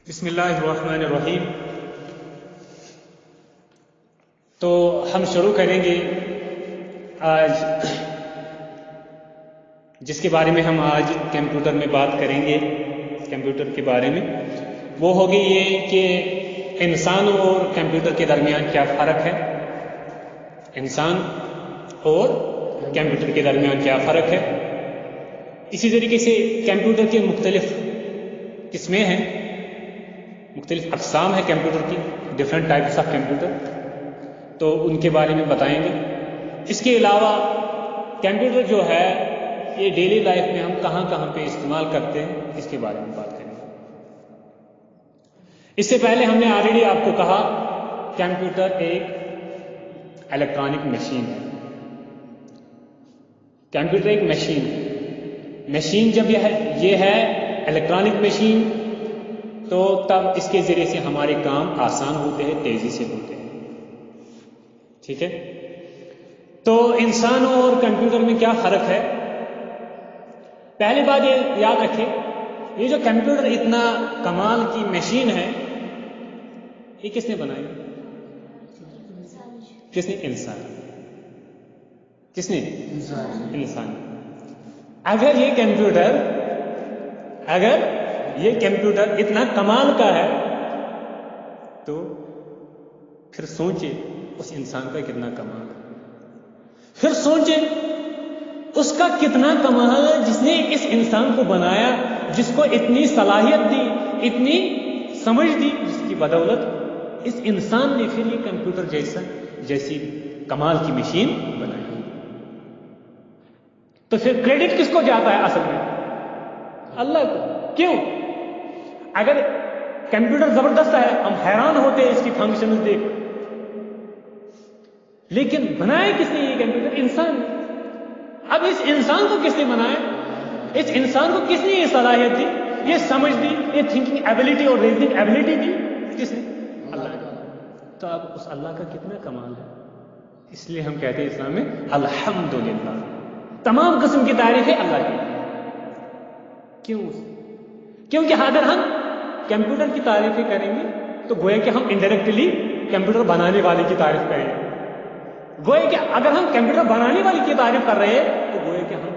بسم اللہ الرحمن الرحیم. تو ہم شروع کریں گے آج جس کے بارے میں ہم آج کمپیوٹر میں بات کریں گے. کمپیوٹر کے بارے میں وہ ہوگی یہ کہ انسان اور کمپیوٹر کے درمیان کیا فرق ہے. انسان اور کمپیوٹر کے درمیان کیا فرق ہے. اسی طریقے سے کمپیوٹر کے مختلف قسمیں ہیں, مختلف اقسام ہیں کمپیوٹر کی, ڈفرینٹ ٹائپس آف کمپیوٹر, تو ان کے بارے میں بتائیں گے. اس کے علاوہ کمپیوٹر جو ہے یہ ڈیلی لائف میں ہم کہاں کہاں پہ استعمال کرتے ہیں اس کے بارے میں بات کریں گے. اس سے پہلے ہم نے آلریڈی آپ کو کہا کمپیوٹر ایک الیکٹرانک مشین ہے. کمپیوٹر ایک مشین ہے. مشین جب یہ ہے الیکٹرانک مشین, تو تب اس کے ذریعے سے ہمارے کام آسان ہوتے ہیں, تیزی سے ہوتے ہیں. ٹھیک ہے. تو انسان اور کمپیوٹر میں کیا فرق ہے. پہلی بات یہ یاد رکھیں, یہ جو کمپیوٹر اتنا کمال کی مشین ہے یہ کس نے بنائی؟ کس نے؟ انسان. کس نے؟ انسان. اگر یہ کمپیوٹر اتنا کمال کا ہے تو پھر سوچے اس انسان کا کتنا کمال ہے. پھر سوچے اس کا کتنا کمال ہے جس نے اس انسان کو بنایا, جس کو اتنی صلاحیت دی, اتنی سمجھ دی, جس کی بدولت اس انسان نے پھر یہ کمپیوٹر جیسی کمال کی مشین بنائی. تو پھر کریڈٹ کس کو جاتا ہے اصل میں؟ اللہ کو. کیوں؟ اگر کمپیوٹر زبردست ہے ہم حیران ہوتے ہیں اس کی فنکشنز دیکھ, لیکن بنایا کس نے یہ کمپیوٹر؟ انسان. اب اس انسان کو کس نے بنایا؟ اس انسان کو کس نے یہ صلاحیت دی, یہ سمجھ دی, یہ تھنکنگ ایبلٹی اور ریزننگ ایبلٹی دی؟ کس نے؟ اللہ کا. تو اب اس اللہ کا کتنا کمال ہے. اس لیے ہم کہتے ہیں اسلام میں الحمدللہ, تمام قسم کی تعریف ہے اللہ کی. کیوں؟ کیونکہ اگر ہم کمپیوٹر کی تعریفیں کریں گے تو گویا کہ ہم انڈائریکٹلی کمپیوٹر بنانے والے کی تعریف کریں گے. گویا کہ اگر ہم کمپیوٹر بنانے والے کی تعریف کر رہے ہیں تو گویا کہ ہم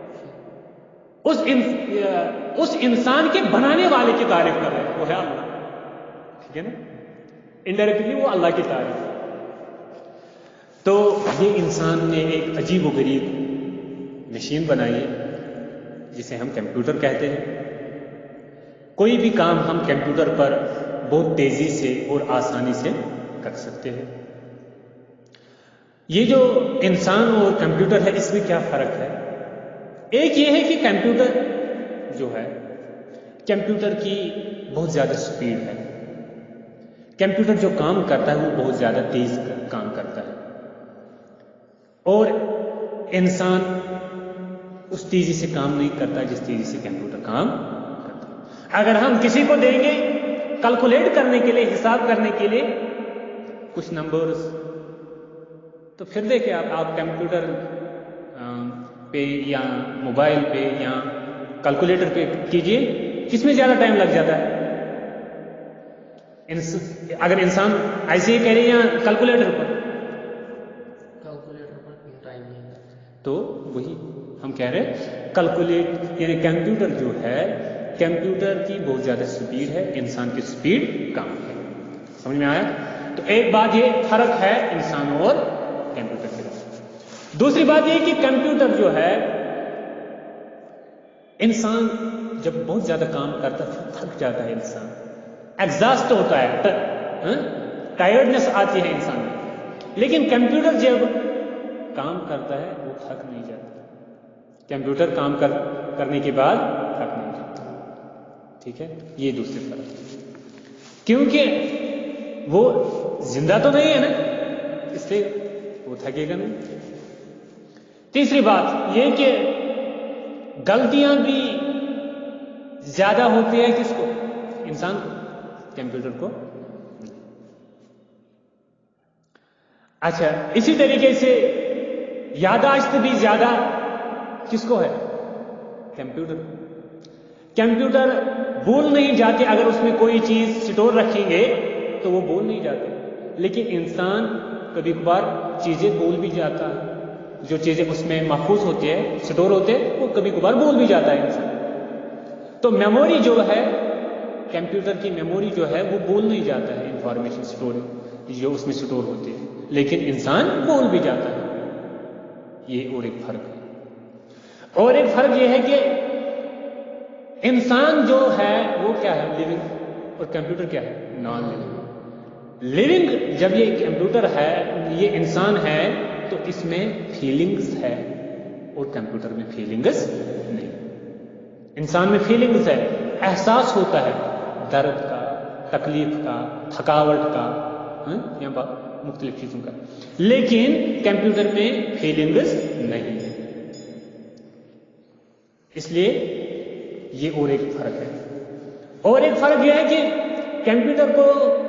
اس انسان کے بنانے والے کی تعریف کر رہے ہیں, وہ ہے اللہ. ٹھیک ہے نا. انڈائریکٹلی وہ اللہ کی تعریف ہے. تو یہ انسان نے ایک عجیب و غریب مشین بنائی ہے جسے ہم کمپیوٹر کہتے ہیں. کوئی بھی کام ہم کمپیوٹر پر بہت تیزی سے اور آسانی سے کر سکتے ہیں. یہ جو انسان اور کمپیوٹر ہے اس میں کیا فرق ہے؟ ایک یہ ہے کہ کمپیوٹر جو ہے, کمپیوٹر کی بہت زیادہ سپیڈ ہے. کمپیوٹر جو کام کرتا ہے وہ بہت زیادہ تیز کام کرتا ہے, اور انسان اس تیزی سے کام نہیں کرتا جس تیزی سے کمپیوٹر کام کرتا ہے. اگر ہم کسی کو دیں گے کیلکولیٹ کرنے کے لیے, حساب کرنے کے لیے کچھ نمبرز, تو پھر دیکھیں آپ کمپیوٹر پہ یا موبائل پہ یا کیلکولیٹر پہ کیجئے, کس میں زیادہ ٹائم لگ جاتا ہے؟ اگر انسان ایسے ہی کرے یا کیلکولیٹر پر ٹائم نہیں لگتا. تو وہی ہم کہہ رہے ہیں کیلکولیٹ یعنی کمپیوٹر جو ہے, کمپیوٹر کی بہت زیادہ سپیڈ ہے, انسان کی سپیڈ کم ہے. سمجھ میں آیا؟ تو ایک بات یہ فرق ہے انسان اور کمپیوٹر کے. دوسری بات یہ کہ کمپیوٹر جو ہے, انسان جب بہت زیادہ کام کرتا ہے تھک جاتا ہے, انسان ایگزاسٹ ہوتا ہے, ٹائرڈنس آتی ہے انسان میں. لیکن کمپیوٹر جب کام کرتا ہے وہ تھک نہیں جاتا. کمپیوٹر کام کرنے کے بعد تھک نہیں جاتا. ٹھیک ہے, یہ دوسری فرق, کیونکہ وہ زندہ تو نہیں ہے نا, اس لیے وہ تھکے گا نہیں. تیسری بات یہ کہ غلطیاں بھی زیادہ ہوتی ہیں کس کو؟ انسان کو. کمپیوٹر کو. اچھا, اسی طریقے سے یادداشت بھی زیادہ کس کو ہے؟ کمپیوٹر. کمپیوٹر भूल नहीं जाते, अगर उसमें कोई चीज स्टोर रखेंगे तो वो भूल नहीं जाते, लेकिन इंसान कभी कभार चीजें भूल भी जाता है, जो चीजें उसमें महफूज होती है, स्टोर होते हैं, वो कभी कभार भूल भी जाता है इंसान। तो मेमोरी जो है, कंप्यूटर की मेमोरी जो है, वो भूल नहीं जाता है इंफॉर्मेशन स्टोर जो उसमें स्टोर होती है, लेकिन इंसान भूल भी जाता है। ये और एक फर्क है। और एक फर्क ये है कि इंसान जो है वो क्या है, लिविंग, और कंप्यूटर क्या है, नॉन लिविंग। लिविंग जब ये कंप्यूटर है, ये इंसान है, तो इसमें फीलिंग्स है, और कंप्यूटर में फीलिंग्स नहीं। इंसान में फीलिंग्स है, एहसास होता है दर्द का, तकलीफ का, थकावट का, या मुख्तलिफ चीजों का, लेकिन कंप्यूटर में फीलिंग्स नहीं है। इसलिए ये और एक फर्क है। और एक फर्क यह है कि कंप्यूटर को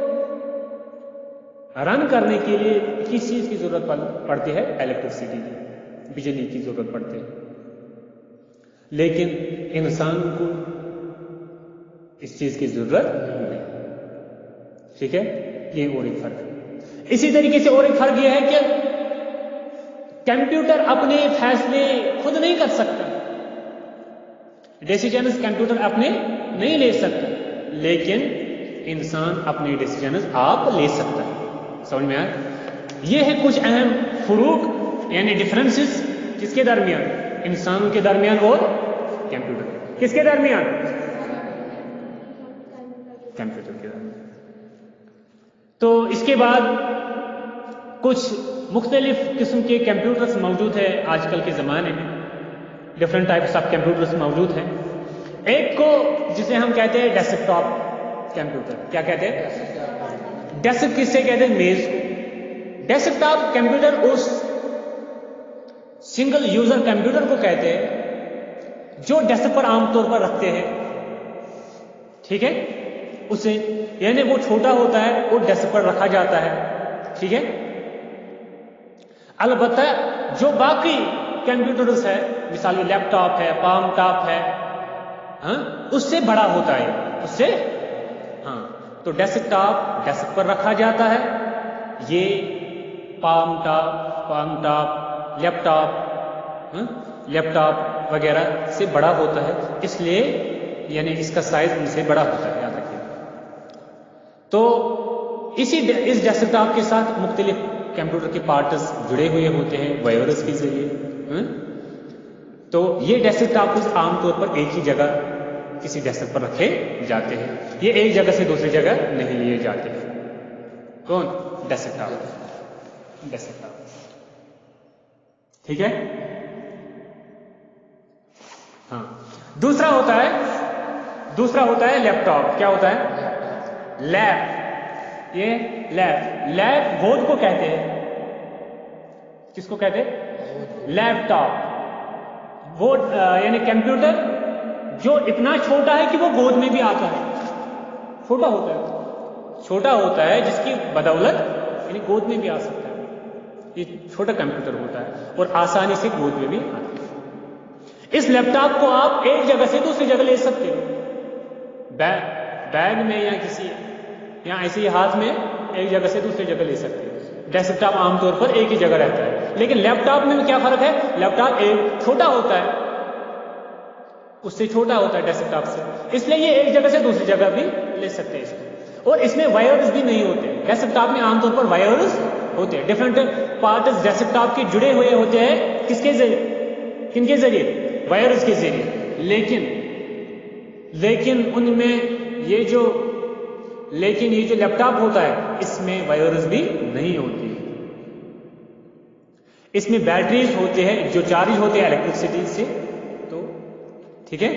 रन करने के लिए किस चीज की जरूरत पड़ती है, इलेक्ट्रिसिटी की, बिजली की जरूरत पड़ती है, लेकिन इंसान को इस चीज की जरूरत नहीं। ठीक है, ये और एक फर्क है। इसी तरीके से और एक फर्क यह है कि कंप्यूटर अपने फैसले खुद नहीं कर सकता, डिसीजंस कंप्यूटर अपने नहीं ले सकता, लेकिन इंसान अपने डिसीजंस आप ले सकता है। समझ में आया? ये है कुछ अहम फुरूक यानी डिफरेंसेस किसके दरमियान, इंसानों के दरमियान और कंप्यूटर, किसके दरमियान, कंप्यूटर के दरमियान। तो इसके बाद कुछ मुख्तलिफ किस्म के कंप्यूटर्स मौजूद है आजकल के ज़माने में, डिफरेंट टाइप्स ऑफ कंप्यूटर्स मौजूद हैं। एक को जिसे हम कहते हैं डेस्कटॉप कंप्यूटर, क्या कहते हैं, डेस्क किससे कहते हैं, मेज को। डेस्कटॉप कंप्यूटर उस सिंगल यूजर कंप्यूटर को कहते हैं जो डेस्क पर आमतौर पर रखते हैं। ठीक है, उसे यानी वो छोटा होता है, वो डेस्क पर रखा जाता है। ठीक है, अलबत्ता जो बाकी कंप्यूटर्स है, मिसाल लैपटॉप है, पाम टॉप है, उससे बड़ा होता है, उससे तो डेस्कटॉप डेस्क पर रखा जाता है, ये पाम टॉप लैपटॉप वगैरह से बड़ा होता है, इसलिए यानी इसका साइज उनसे बड़ा होता है, याद रखिए। तो इस डेस्कटॉप के साथ मुख्तलिफ कंप्यूटर के पार्ट्स जुड़े हुए होते हैं वायरस के जरिए। तो ये डेस्कटॉप आमतौर पर एक ही जगह किसी डेस्क पर रखे जाते हैं, ये एक जगह से दूसरी जगह नहीं लिए जाते हैं। कौन, डेस्कटॉप। ठीक है, दूसरा होता है लैपटॉप। क्या होता है, लैप। ये लैप बोर्ड को कहते हैं, किसको कहते हैं, लैपटॉप। बोर्ड यानी कंप्यूटर जो इतना छोटा है कि वो गोद में भी आता है, छोटा होता है जिसकी बदौलत यानी गोद में भी आ सकता है, ये छोटा कंप्यूटर होता है और आसानी से गोद में भी आता है। इस लैपटॉप को आप एक जगह से दूसरी जगह ले सकते हो, बैग में या ऐसे ही हाथ में एक जगह से दूसरी जगह ले सकते हो। डेस्कटॉप आमतौर पर एक ही जगह रहता है, लेकिन लैपटॉप में क्या फर्क है, लैपटॉप एक छोटा होता है, उससे छोटा होता है डेस्कटॉप से, इसलिए ये एक जगह से दूसरी जगह भी ले सकते हैं इसको। और इसमें वायर्स भी नहीं होते, डेस्कटॉप में आमतौर पर वायर्स होते हैं, डिफरेंट पार्ट्स डेस्कटॉप के जुड़े हुए होते हैं, किसके जरिए, किनके जरिए, वायर्स के जरिए। लेकिन उनमें ये जो लैपटॉप होता है इसमें वायर्स भी नहीं होती, इसमें बैटरीज होते हैं जो चार्ज होते हैं इलेक्ट्रिसिटी से। तो ठीक है,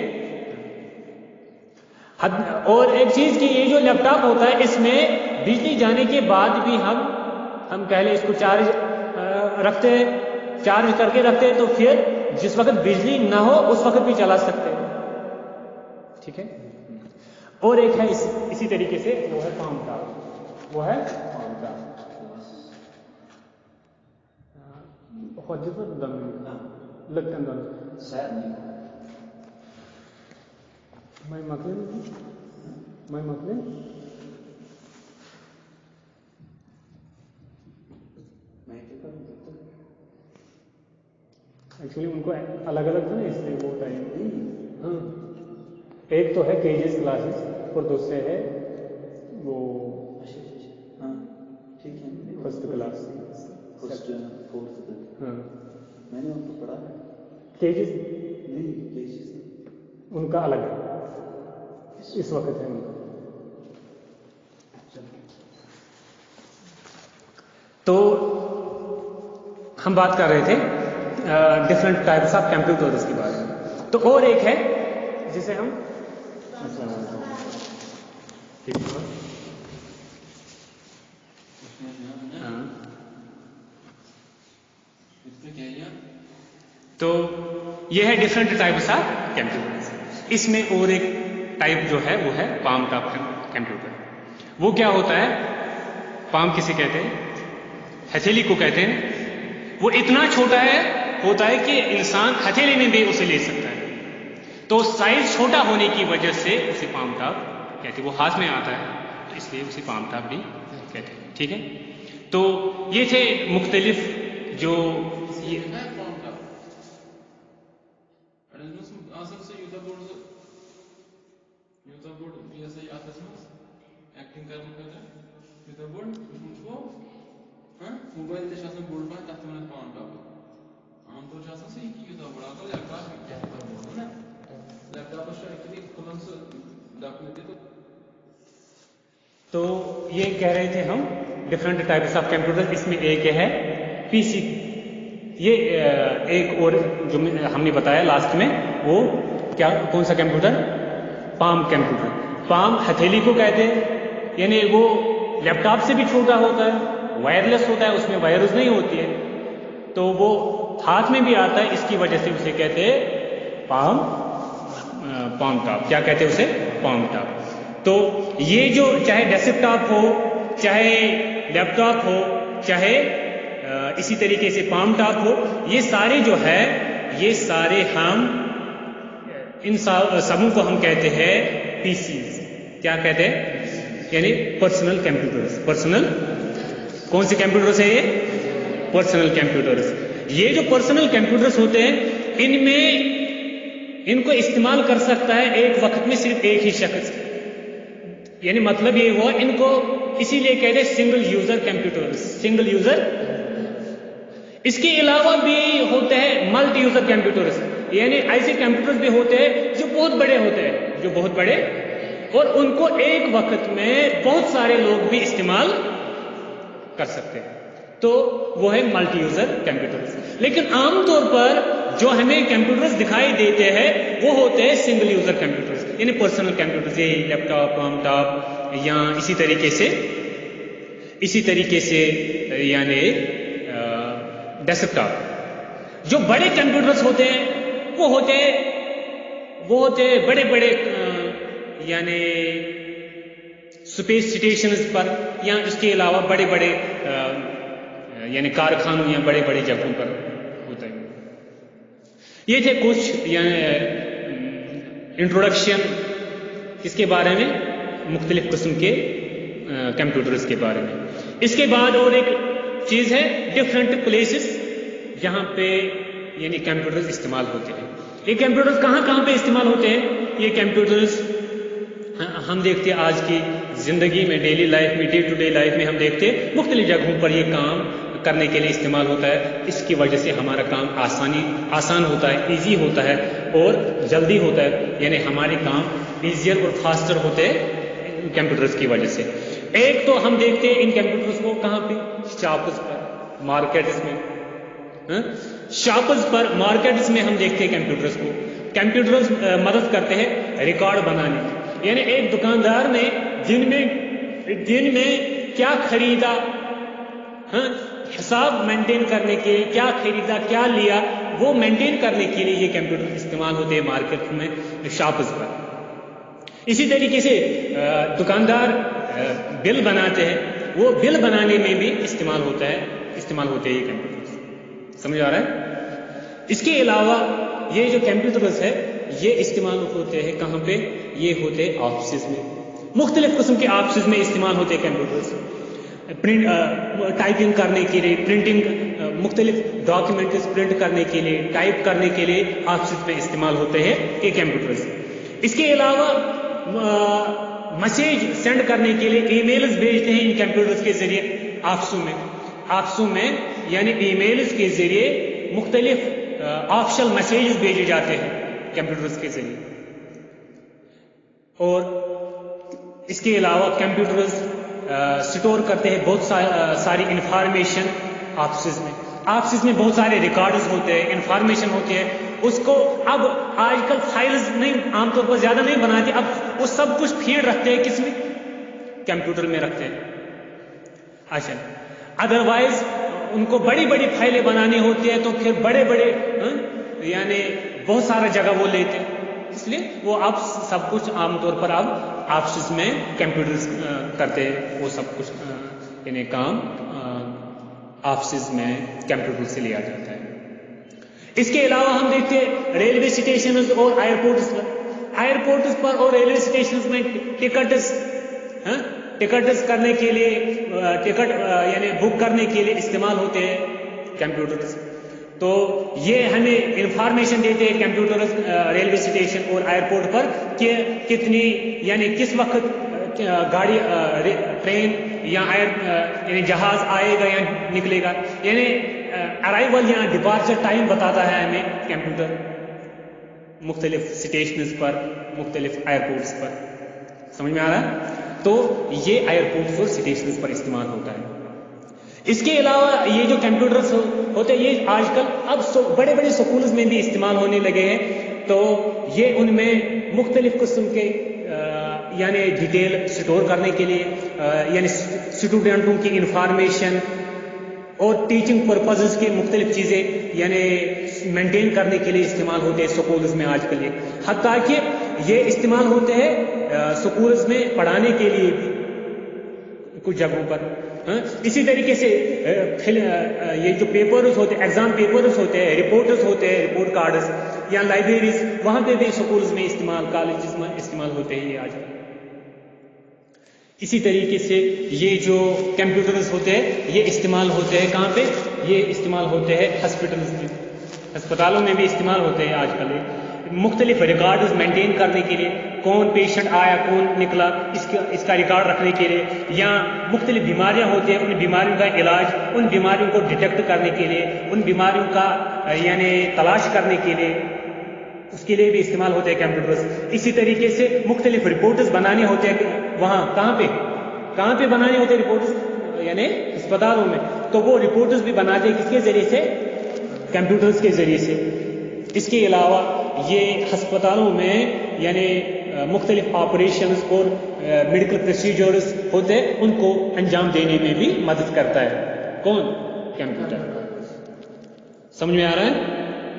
और एक चीज की, ये जो लैपटॉप होता है इसमें बिजली जाने के बाद भी हम पहले इसको चार्ज करके रखते हैं, तो फिर जिस वक्त बिजली ना हो उस वक्त भी चला सकते हैं। ठीक है, और एक है इसी तरीके से, वो है पाम टॉप। मैं मतलब میں مطلب ایکچولی ان کو الگ الگ تھا نا، اس لیے وہ ٹائم ہاں ایک تو ہے کیجز کلاسز اور دوسرے ہے وہ ہاں ٹھیک ہے فرسٹ کلاس ہاں میں نے ان کو پڑھا ہے کیجز نہیں کیجز ان کا الگ ہے اس وقت ہے ان کا. تو ہم بات کر رہے تھے ڈفرنٹ ٹائپس آف کمپیوٹرز کے بارے میں. تو اور ایک ہے جسے ہم تو یہ ہے ڈفرنٹ ٹائپس آف کمپیوٹرز. اس میں اور ایک ٹائپ جو ہے وہ ہے پام ٹاپ کمپیوٹر. وہ کیا ہوتا ہے؟ پام کسے کہتے ہیں؟ ہتھیلی کو کہتے ہیں. وہ اتنا چھوٹا ہوتا ہے کہ انسان ہتھیلی میں بھی اسے لے سکتا ہے. تو سائز چھوٹا ہونے کی وجہ سے اسے پام ٹاپ کہتے ہیں. وہ ہاتھ میں آتا ہے تو اس لیے اسے پام ٹاپ بھی کہتے ہیں. ٹھیک ہے. تو یہ تھے مختلف جو موبائل بوڑ پہ تک پان ٹاپ عام طور سے لیپ ٹاپ کھلان سہ تو یہ کہہ رہے تھے ہم ڈفرنٹ ٹائپس آف کمپیوٹر. اس میں ایک ہے پی سی. یہ ایک اور جو ہم نے بتایا لاسٹ میں وہ کیا کون سا کمپیوٹر؟ Palm computer. پام ہتھیلی کو کہتے ہیں، یعنی وہ لیپ ٹاپ سے بھی چھوٹا ہوتا ہے، وائرلیس ہوتا ہے، اس میں وائرس نہیں ہوتی ہے، تو وہ ہاتھ میں بھی آتا ہے. اس کی وجہ سے اسے کہتے ہیں پام ٹاپ. کیا کہتے ہیں اسے؟ Palmtop. تو یہ جو چاہے ڈیسک ٹاپ ہو، چاہے لیپ ٹاپ ہو، چاہے اسی طریقے سے پام ٹاپ ہو، یہ سارے جو ہے یہ سارے ہم ان سبوں کو ہم کہتے ہیں پی سیز. کیا کہتے ہیں؟ یعنی پرسنل کمپیوٹرز. پرسنل کون سے کمپیوٹرز ہیں؟ یہ پرسنل کمپیوٹرز. یہ جو پرسنل کمپیوٹرز ہوتے ہیں ان کو استعمال کر سکتا ہے ایک وقت میں صرف ایک ہی شخص. یعنی مطلب یہ ہوا ان کو اسی لیے کہتے ہیں single user computers. Single user. اس کے علاوہ بھی ہوتے ہیں ملٹی یوزر کمپیوٹرز. یعنی ایسے کمپیوٹرز بھی ہوتے ہیں جو بہت بڑے ہوتے ہیں، جو بہت بڑے، اور ان کو ایک وقت میں بہت سارے لوگ بھی استعمال کر سکتے ہیں. تو وہ ہے ملٹی یوزر کمپیوٹرز. لیکن عام طور پر جو ہمیں کمپیوٹرز دکھائی دیتے ہیں وہ ہوتے ہیں سنگل یوزر کمپیوٹرز، یعنی پرسنل کمپیوٹرز. یہ لیپ ٹاپ، پام ٹاپ یا اسی طریقے سے یعنی ڈیسک ٹاپ. جو بڑے کمپیوٹرز ہوتے ہیں وہ ہوتے بڑے بڑے یعنی اسپیس اسٹیشنز پر یا اس کے علاوہ بڑے بڑے یعنی کارخانوں یا بڑے بڑے جگہوں پر ہوتا ہے. یہ تھے کچھ یعنی انٹروڈکشن اس کے بارے میں، مختلف قسم کے کمپیوٹرز کے بارے میں. اس کے بعد اور ایک چیز ہے ڈفرنٹ پلیسز جہاں پہ یعنی کمپیوٹرز استعمال ہوتے ہیں. یہ کمپیوٹرز کہاں پہ استعمال ہوتے ہیں؟ یہ کمپیوٹرز ہم دیکھتے ہیں آج کی زندگی میں، ڈیلی لائف میں، ڈے ٹو ڈے لائف میں ہم دیکھتے ہیں مختلف جگہوں پر یہ کام کرنے کے لیے استعمال ہوتا ہے. اس کی وجہ سے ہمارا کام آسان ہوتا ہے، ایزی ہوتا ہے اور جلدی ہوتا ہے. یعنی ہمارے کام ایزیئر اور فاسٹر ہوتے ہیں کمپیوٹرز کی وجہ سے. ایک تو ہم دیکھتے ہیں ان کمپیوٹرز کو کہاں پہ؟ شاپس پر، مارکیٹس میں. شاپس پر، مارکیٹس میں ہم دیکھتے ہیں کمپیوٹرز کو. کمپیوٹرز مدد کرتے ہیں ریکارڈ بنانے. یعنی ایک دکاندار نے دن میں کیا خریدا، حساب مینٹین کرنے کے لیے کیا خریدا کیا لیا، وہ مینٹین کرنے کے لیے یہ کمپیوٹر استعمال ہوتے ہیں مارکیٹ میں، شاپس پر. اسی طریقے سے دکاندار بل بناتے ہیں، وہ بل بنانے میں بھی استعمال ہوتے ہیں یہ کمپیوٹر. سمجھ آ رہا ہے؟ اس کے علاوہ یہ جو کمپیوٹرز ہے یہ استعمال ہوتے ہیں کہاں پہ؟ یہ ہوتے ہیں آفسز میں. مختلف قسم کے آفسز میں استعمال ہوتے ہیں کمپیوٹرز. ٹائپنگ کرنے کے لیے، پرنٹنگ، مختلف ڈاکیومنٹس پرنٹ کرنے کے لیے، ٹائپ کرنے کے لیے آفسز میں استعمال ہوتے ہیں یہ کمپیوٹرز. اس کے علاوہ میسیج سینڈ کرنے کے لیے ای میلز بھیجتے ہیں ان کمپیوٹرز کے ذریعے آفسوں میں یعنی ای میلز کے ذریعے مختلف آفیشل میسیجز بھیجے جاتے ہیں کمپیوٹرز کے ذریعے. اور اس کے علاوہ کمپیوٹرز سٹور کرتے ہیں بہت ساری انفارمیشن آفسز میں بہت سارے ریکارڈز ہوتے ہیں، انفارمیشن ہوتی ہے. اس کو اب آج کل فائلز نہیں، عام طور پر زیادہ نہیں بناتے، اب وہ سب کچھ فیڈ رکھتے ہیں کس میں؟ کمپیوٹر میں رکھتے ہیں. اچھا، ادروائز ان کو بڑی بڑی فائلیں بنانی ہوتی ہیں تو پھر بڑے یعنی بہت سارا جگہ وہ لیتے ہیں، اس لیے وہ اب سب کچھ عام طور پر اب آفسز میں کمپیوٹرز کرتے ہیں، وہ سب کچھ یعنی کام آفسز میں کمپیوٹر سے لیا جاتا ہے. اس کے علاوہ ہم دیکھتے ہیں ریلوے اسٹیشنز اور ایئرپورٹس پر اور ریلوے اسٹیشنز میں ٹکٹس کرنے کے لیے ٹکٹ یعنی بک کرنے کے لیے استعمال ہوتے ہیں کمپیوٹرز. تو یہ ہمیں انفارمیشن دیتے ہیں کمپیوٹرز ریلوے اسٹیشن اور ایئرپورٹ پر کہ کتنی یعنی کس وقت گاڑی ٹرین یا یعنی جہاز آئے گا یا نکلے گا، یعنی ارائیول یا ڈپارچر ٹائم بتاتا ہے ہمیں کمپیوٹر مختلف اسٹیشنز پر، مختلف ایئرپورٹس پر. سمجھ میں آ رہا ہے؟ تو یہ ایئرپورٹس اور اسٹیشنز پر استعمال ہوتا ہے. اس کے علاوہ یہ جو کمپیوٹرز ہوتے ہیں یہ آج کل اب بڑے بڑے سکولز میں بھی استعمال ہونے لگے ہیں. تو یہ ان میں مختلف قسم کے یعنی ڈیٹیل سٹور کرنے کے لیے یعنی اسٹوڈنٹوں کی انفارمیشن اور ٹیچنگ پرپزز کی مختلف چیزیں یعنی مینٹین کرنے کے لیے استعمال ہوتے ہیں سکولز میں آج کل. حتیٰ کہ یہ استعمال ہوتے ہیں سکولز میں پڑھانے کے لیے بھی کچھ جگہوں پر. اسی طریقے سے یہ جو پیپرز ہوتے ہیں، ایگزام پیپرز ہوتے ہیں، رپورٹس ہوتے ہیں، رپورٹ کارڈز یا لائبریریز، وہاں پہ بھی سکولز میں استعمال، کالجز میں استعمال ہوتے ہیں یہ آج کل. اسی طریقے سے یہ جو کمپیوٹرز ہوتے ہیں یہ استعمال ہوتے ہیں کہاں پہ؟ یہ استعمال ہوتے ہیں ہاسپٹلز میں، ہسپتالوں میں بھی استعمال ہوتے ہیں آج کل. مختلف ریکارڈز مینٹین کرنے کے لیے، کون پیشنٹ آیا کون نکلا اس کا ریکارڈ رکھنے کے لیے، یا مختلف بیماریاں ہوتی ہیں ان بیماریوں کا علاج، ان بیماریوں کو ڈیٹیکٹ کرنے کے لیے، ان بیماریوں کا یعنی تلاش کرنے کے لیے، اس کے لیے بھی استعمال ہوتے ہیں کمپیوٹرز. اسی طریقے سے مختلف رپورٹس بنانے ہوتے ہیں وہاں کہاں پہ بنانے ہوتے ہیں رپورٹس یعنی ہسپتالوں میں. تو وہ رپورٹس بھی بناتے ہیں کس کے ذریعے سے؟ کمپیوٹرز کے ذریعے سے. اس کے علاوہ یہ ہسپتالوں میں یعنی مختلف آپریشنز اور میڈیکل پروسیجرز ہوتے ہیں ان کو انجام دینے میں بھی مدد کرتا ہے کون؟ کمپیوٹر. سمجھ میں آ رہا ہے؟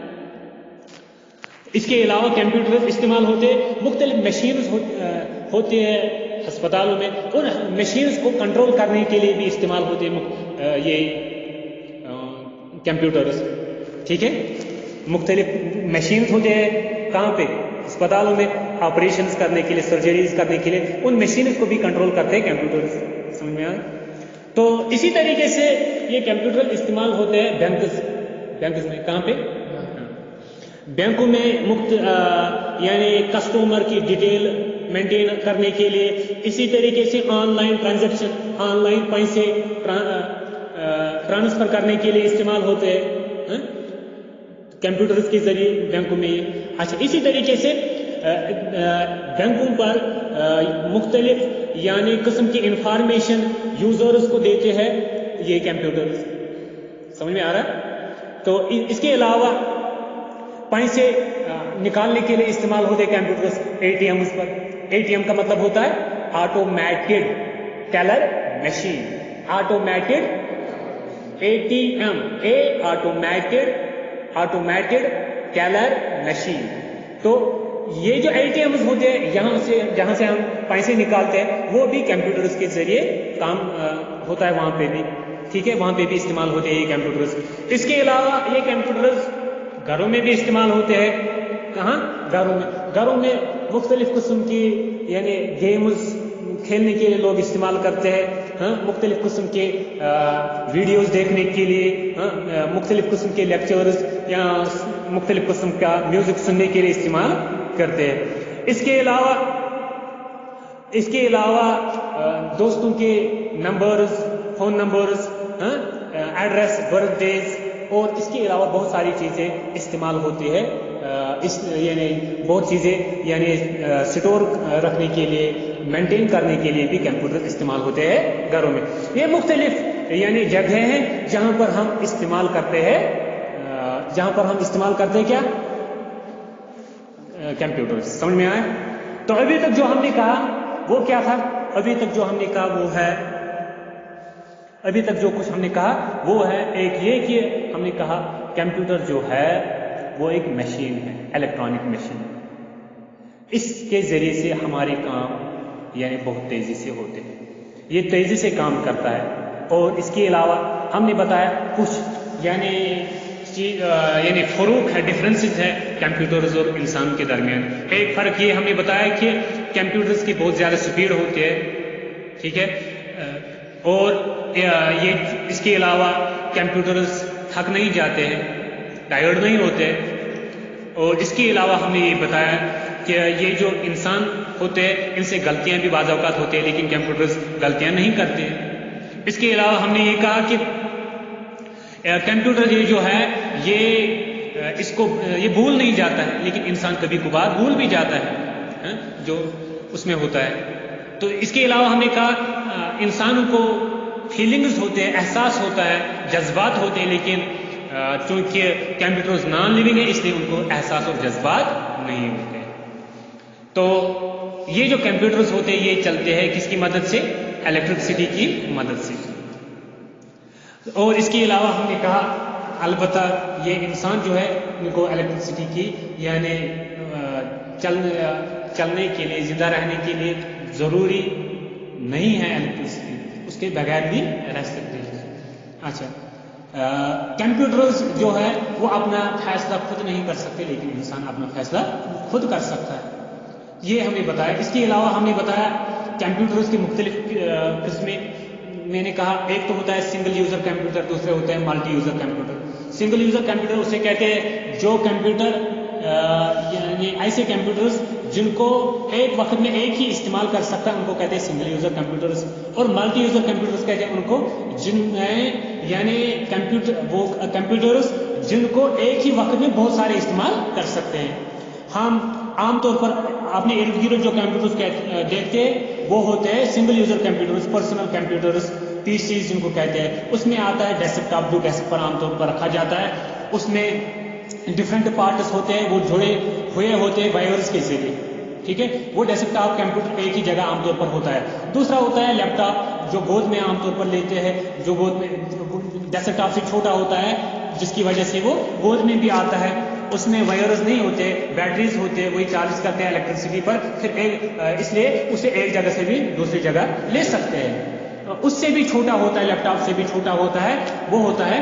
اس کے علاوہ کمپیوٹر استعمال ہوتے ہیں، مختلف مشینز ہوتے ہیں ہسپتالوں میں، اور مشینز کو کنٹرول کرنے کے لیے بھی استعمال ہوتے ہیں یہ کمپیوٹرز. ٹھیک ہے، مختلف مشینز ہوتے ہیں کہاں پہ؟ ہسپتالوں میں، آپریشنز کرنے کے لیے، سرجریز کرنے کے لیے ان مشینز کو بھی کنٹرول کرتے ہیں کمپیوٹرز. سمجھ میں آئے؟ تو اسی طریقے سے یہ کمپیوٹر استعمال ہوتے ہیں بینکس میں. کہاں پہ؟ بینکوں میں یعنی کسٹمر کی ڈیٹیل مینٹین کرنے کے لیے. اسی طریقے سے online transaction, online پیسے ٹرانسفر کرنے کے لیے استعمال ہوتے ہیں کمپیوٹرز کے ذریعے بینکوں میں. اچھا، اسی طریقے سے بینکوں پر مختلف یعنی قسم کی انفارمیشن یوزرز کو دیتے ہیں یہ کمپیوٹرز. سمجھ میں آ رہا ہے؟ تو اس کے علاوہ پیسے نکالنے کے لیے استعمال ہوتے ہیں کمپیوٹرز اے ٹی ایمز پر. اے ٹی ایم کا مطلب ہوتا ہے automated teller machine. Automated A T M, a automated teller machine. تو یہ جو اے ٹی ایمز ہوتے ہیں جہاں سے ہم پیسے نکالتے ہیں وہ بھی کمپیوٹرز کے ذریعے کام ہوتا ہے وہاں پہ بھی. ٹھیک ہے، وہاں پہ بھی استعمال ہوتے ہیں یہ کمپیوٹرز. اس کے علاوہ یہ کمپیوٹرز گھروں میں بھی استعمال ہوتے ہیں. کہاں؟ گھروں میں مختلف قسم کی یعنی گیمز खेलने के लिए लोग इस्तेमाल करते हैं, मुख्तलिफ किस्म के वीडियोस देखने के लिए, मुख्तलिफ किस्म के लेक्चर्स या मुख्तलिफ किस्म का म्यूजिक सुनने के लिए इस्तेमाल करते हैं। इसके अलावा दोस्तों के numbers, phone numbers, address, birthdays और इसके अलावा बहुत सारी चीज़ें इस्तेमाल होती है। यानी बहुत चीज़ें यानी स्टोर रखने के लिए, मेंटेन करने के लिए भी कंप्यूटर इस्तेमाल होते हैं घरों में। ये मुख्तलिफ यानी जगह हैं जहाँ पर हम इस्तेमाल करते हैं, क्या कंप्यूटर। समझ में आया? तो अभी तक जो हमने कहा वो क्या था? अभी तक जो कुछ हमने कहा वो है एक ये कि हमने कहा कंप्यूटर जो है वो एक मशीन है, इलेक्ट्रॉनिक मशीन। इसके जरिए से हमारे काम यानी बहुत तेजी से होते हैं, ये तेजी से काम करता है। और इसके अलावा हमने बताया कुछ यानी फरूक है, डिफरेंसेस है कंप्यूटर्स और इंसान के दरमियान। एक फर्क ये हमने बताया कि कंप्यूटर्स की बहुत ज़्यादा स्पीड होती है, ठीक है, और ये इसके अलावा कंप्यूटर्स थक नहीं जाते हैं, टायर्ड नहीं होते। और इसके अलावा हमने ये बताया कि ये जो इंसान होते हैं इनसे गलतियां भी बाज़ औक़ात होती है, लेकिन कंप्यूटर्स गलतियां नहीं करते हैं। इसके अलावा हमने ये कहा कि कंप्यूटर ये जो है ये भूल नहीं जाता है, लेकिन इंसान कभी कभार भूल भी जाता है जो उसमें होता है। तो इसके अलावा हमने कहा इंसानों को फीलिंग्स होते हैं, एहसास होता है, जज्बात होते हैं, लेकिन चूंकि कंप्यूटर्स नॉन लिविंग है इसलिए उनको एहसास और जज्बात नहीं होते। तो ये जो कंप्यूटर्स होते हैं ये चलते हैं किसकी मदद से? इलेक्ट्रिसिटी की मदद से। और इसके अलावा हमने कहा अलबत्ता ये इंसान जो है इनको इलेक्ट्रिसिटी की यानी चलने के लिए, जिंदा रहने के लिए ज़रूरी नहीं है इलेक्ट्रिसिटी, उसके बगैर भी रह सकते हैं। अच्छा, कंप्यूटर्स जो है वो अपना फैसला खुद नहीं कर सकते, लेकिन इंसान अपना फैसला खुद कर सकता है, ये हमने बताया। इसके अलावा हमने बताया कंप्यूटर्स की मुख्तलिफ किस्में। मैंने कहा एक तो होता है सिंगल यूज़र कंप्यूटर, दूसरे होते हैं multi user computer. Single user computer उसे कहते हैं जो कंप्यूटर यानी ऐसे कंप्यूटर्स जिनको एक वक्त में एक ही इस्तेमाल कर सकता है उनको कहते हैं सिंगल यूज़र कंप्यूटर्स। और मल्टी यूज़र कंप्यूटर्स कहते हैं उनको जिनमें यानी कंप्यूटर्स जिनको एक ही वक्त में बहुत सारे इस्तेमाल कर सकते हैं। हम आमतौर पर अपने इर्द गिर्द जो कंप्यूटर्स देखते हैं वो होते हैं single user computers, personal computers, PCs जिनको कहते हैं। उसमें आता है डेस्कटॉप जो डेस्क पर आमतौर पर रखा जाता है, उसमें डिफरेंट पार्ट्स होते हैं, वो जुड़े हुए होते हैं वायर्स के जरिए, ठीक है। वो डेस्कटॉप कंप्यूटर एक ही जगह आमतौर पर होता है। दूसरा होता है लैपटॉप जो गोद में आमतौर पर लेते हैं, जो गोद में डेस्कटॉप से छोटा होता है जिसकी वजह से वो गोद में भी आता है। उसमें वायर्स नहीं होते, बैटरीज होते हैं, वही चार्ज करते हैं इलेक्ट्रिसिटी पर, फिर इसलिए उसे एक जगह से भी दूसरी जगग ले सकते हैं। उससे भी छोटा होता है, लैपटॉप से भी छोटा होता है, वो होता है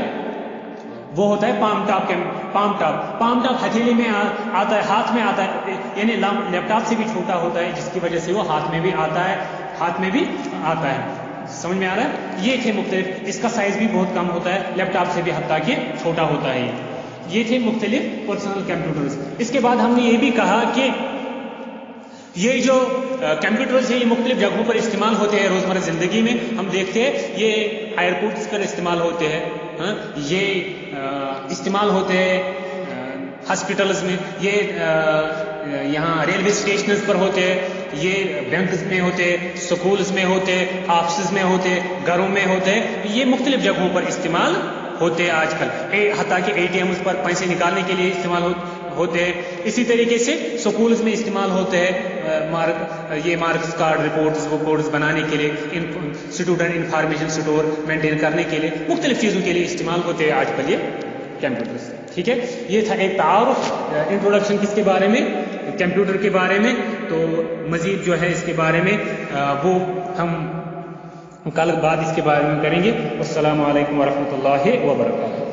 पाम टॉप हथेली में आता है, हाथ में आता है, यानी लैपटॉप से भी छोटा होता है जिसकी वजह से वो हाथ में भी आता है। समझ में आ रहा है? ये थे मुख्तलिफ, इसका साइज भी बहुत कम होता है, लैपटॉप से भी हत्ता कि छोटा होता है। ये थे मुख्तलिफ पर्सनल कंप्यूटर्स। इसके बाद हमने ये भी कहा कि ये जो कंप्यूटर्स हैं ये मुख्तलिफ जगहों पर इस्तेमाल होते हैं रोज़मर्रा ज़िंदगी में। हम देखते हैं ये एयरपोर्ट्स पर इस्तेमाल होते हैं, ये इस्तेमाल होते हैं हॉस्पिटल्स में, ये यहाँ रेलवे स्टेशंस पर होते हैं, ये बैंक्स में होते हैं, स्कूल्स में होते हैं, ऑफिस में होते हैं, घरों में होते हैं। ये मुख्तलिफ जगहों पर इस्तेमाल होते हैं आजकल। हत्ता कि ATMs पर पैसे निकालने के लिए इस्तेमाल होते हैं। इसी तरीके से स्कूल्स में इस्तेमाल होते हैं मार्क्स कार्ड, रिपोर्ट्स, वो कोड्स बनाने के लिए, स्टूडेंट इंफॉर्मेशन स्टोर मेंटेन करने के लिए, मुख्तलिफ चीज़ों के लिए इस्तेमाल होते हैं आजकल ये कंप्यूटर्स, ठीक है। ये था एक तारुफ, इंट्रोडक्शन किसके बारे में? कंप्यूटर के बारे में। तो मज़ीद जो है इसके बारे में वो हम कल बाद इसके बारे में करेंगे। अस्सलामु अलैकुम वरहमतुल्लाहि वबरकातुहू।